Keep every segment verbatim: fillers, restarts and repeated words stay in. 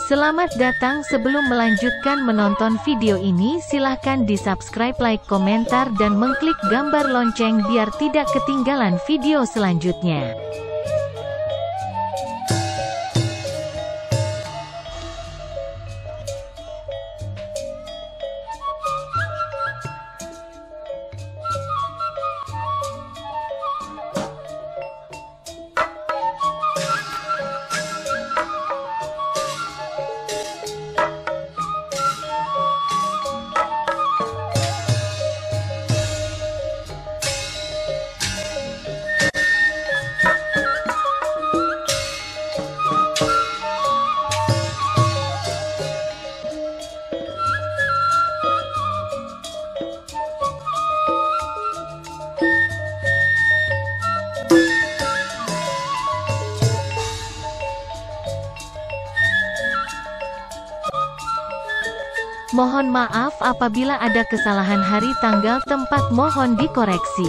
Selamat datang. Sebelum melanjutkan menonton video ini, silahkan di subscribe, like, komentar, dan mengklik gambar lonceng biar tidak ketinggalan video selanjutnya. Mohon maaf apabila ada kesalahan hari, tanggal, tempat, mohon dikoreksi.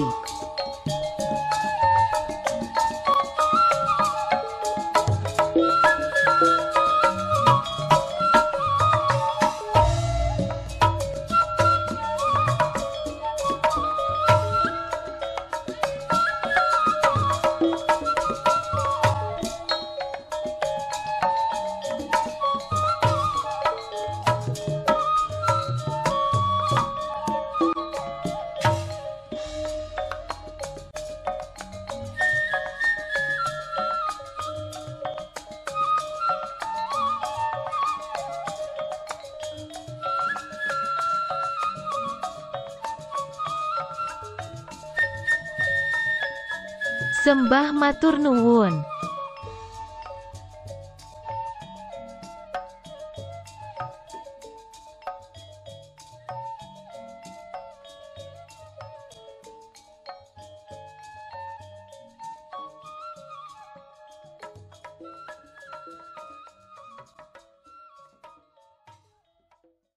Sembah matur nuwun.